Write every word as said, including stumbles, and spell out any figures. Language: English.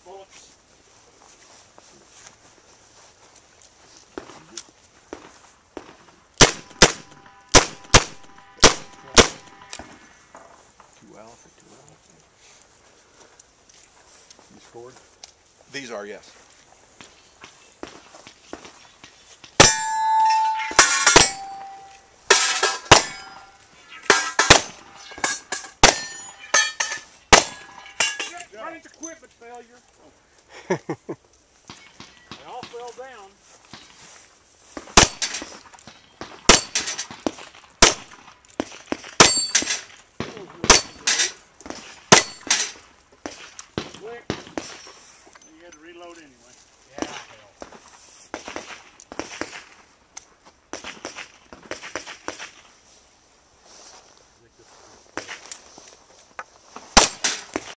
bullets. Two alpha, two alpha. You scored? These are, yes. Range equipment failure. They all fell down. Quick. You had to reload anyway.